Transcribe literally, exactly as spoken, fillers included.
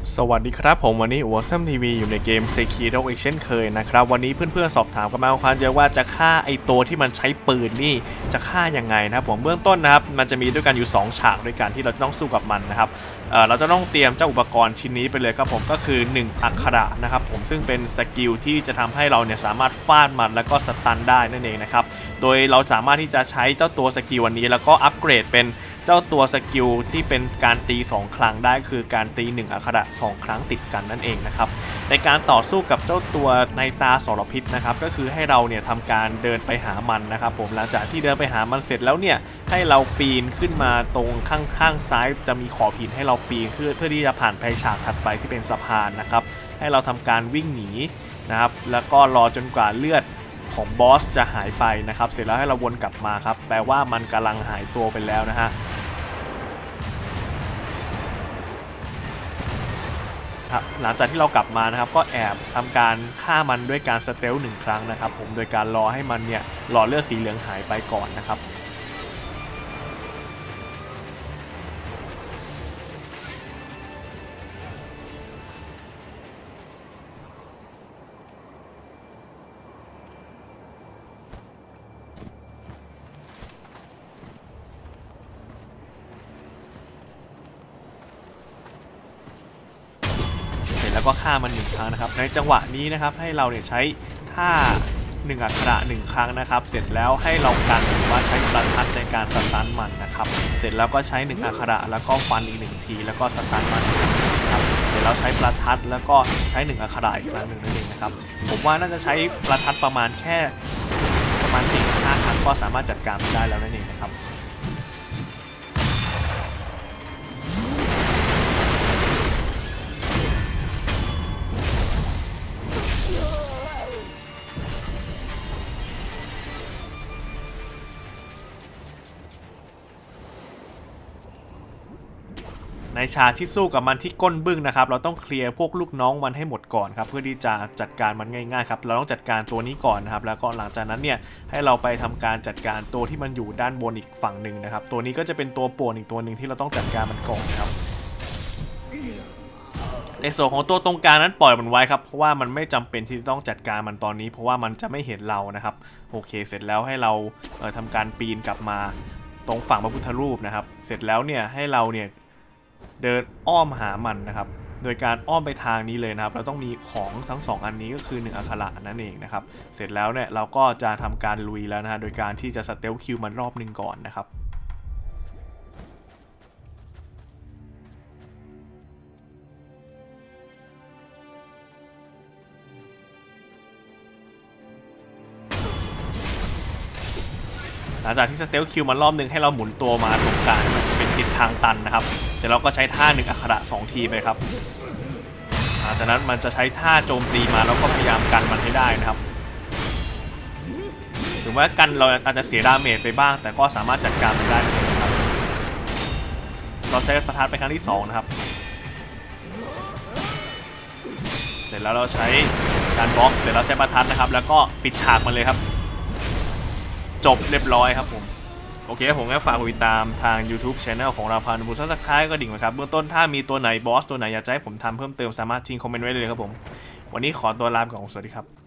สวัสดีครับผมวันนี้อัวซัมทีวีอยู่ในเกม Sekiro อีกเช่นเคยนะครับวันนี้เพื่อนๆสอบถามกันมาค่อนข้างเยอะว่าจะฆ่าไอตัวที่มันใช้ปืนนี่จะฆ่ายังไงนะครับผมเบื้องต้นนะครับมันจะมีด้วยกันอยู่สองฉากด้วยกันที่เราต้องสู้กับมันนะครับ เอ่อ เราจะต้องเตรียมเจ้าอุปกรณ์ชิ้นนี้ไปเลยครับผมก็คือหนึ่งอักขระนะครับผมซึ่งเป็นสกิลที่จะทำให้เราเนี่ยสามารถฟาดมันแล้วก็สตันได้นั่นเองนะครับโดยเราสามารถที่จะใช้เจ้าตัวสกิลวันนี้แล้วก็อัปเกรดเป็นเจ้าตัวสกิลที่เป็นการตีสองครั้งได้คือการตีหนึ่งอักขระสองครั้งติดกันนั่นเองนะครับในการต่อสู้กับเจ้าตัวในตาสรพิษนะครับก็คือให้เราเนี่ยทำการเดินไปหามันนะครับผมหลังจากที่เดินไปหามันเสร็จแล้วเนี่ยให้เราปีนขึ้นมาตรงข้างๆซ้ายจะมีขอบหินให้เราปีนขึ้นเพื่อที่จะผ่านไปฉากถัดไปที่เป็นสะพานนะครับให้เราทำการวิ่งหนีนะครับแล้วก็รอจนกว่าเลือดของบอสจะหายไปนะครับเสร็จแล้วให้เราวนกลับมาครับแปลว่ามันกำลังหายตัวไปแล้วนะฮะหลังจากที่เรากลับมานะครับก็แอบทำการฆ่ามันด้วยการสเตลหนึ่งครั้งนะครับผมโดยการรอให้มันเนี่ยหลอดเลือดสีเหลืองหายไปก่อนนะครับแล้วก็ฆ่ามันหนึ่งครั้งนะครับในจังหวะนี้นะครับให้เราเนี่ยใช้ท่าหนึ่งอักขระหนึ่งครั้งนะครับเสร็จแล้วให้เรากันหรือว่าใช้ประทัดในการสตันมันนะครับเสร็จแล้วก็ใช้หนึ่งอักขระแล้วก็ฟันอีกหนึ่งทีแล้วก็สตันมันนะครับเสร็จแล้วใช้ประทัดแล้วก็ใช้หนึ่งอักขระอีกครั้งหนึ่งนั่นเองนะครับผมว่าน่าจะใช้ประทัดประมาณแค่ประมาณสี่ห้าครั้งก็สามารถจัดการมันได้แล้วนั่นเองนะครับในฉากที่สู้กับมันที่ก้นบึ้งนะครับเราต้องเคลียร์พวกลูกน้องมันให้หมดก่อนครับเพื่อที่จะจัดการมันง่ายๆครับเราต้องจัดการตัวนี้ก่อนนะครับแล้วก็หลังจากนั้นเนี่ยให้เราไปทำการจัดการตัวที่มันอยู่ด้านบนอีกฝั่งหนึ่งนะครับตัวนี้ก็จะเป็นตัวป่วนอีกตัวหนึ่งที่เราต้องจัดการมันก่อนครับในส่วนของตัวตรงกลางนั้นปล่อยมันไว้ครับเพราะว่ามันไม่จำเป็นที่ต้องจัดการมันตอนนี้เพราะว่ามันจะไม่เห็นเรานะครับโอเคเสร็จแล้วให้เราเอ่อทำการปีนกลับมาตรงฝั่งพระพุทธรูปนะครับเสร็จแล้วเนี่ยให้เราเนี่ยเดินอ้อมหามันนะครับโดยการอ้อมไปทางนี้เลยนะครับเราต้องมีของทั้งสองอันนี้ก็คือหนึ่งอักขระนั่นเองนะครับเสร็จแล้วเนี่ยเราก็จะทำการลุยแล้วนะฮะโดยการที่จะสเตลคิวมันรอบหนึ่งก่อนนะครับหลังจากที่สเตลคิวมันรอบหนึ่งให้เราหมุนตัวมาตรงกลางเป็นติดทางตันนะครับเสร็จแล้วก็ใช้ท่าหนึ่งอักขระสองทีไปครับหลังจากนั้นมันจะใช้ท่าโจมตีมาแล้วก็พยายามกันมันให้ได้นะครับถึงว่ากันเราอาจจะเสียดาเมจไปบ้างแต่ก็สามารถจัดการมันได้นะครับเราใช้ประทัดไปครั้งที่สองนะครับเสร็จแล้วเราใช้การบล็อกเสร็จแล้วใช้ประทัดนะครับแล้วก็ปิดฉากมันเลยครับจบเรียบร้อยครับผมโอเคผมก็ฝากติดตามทาง YouTube Channel ของเราพานุบุษซับสไครต์ก็ดิ่งนะครับเบื้องต้นถ้ามีตัวไหนบอสตัวไหนอยากจะให้ผมทำเพิ่มเติมสามารถทิ้งคอมเมนต์ไว้เลยครับผมวันนี้ขอตัวลาไปก่อนสวัสดีครับ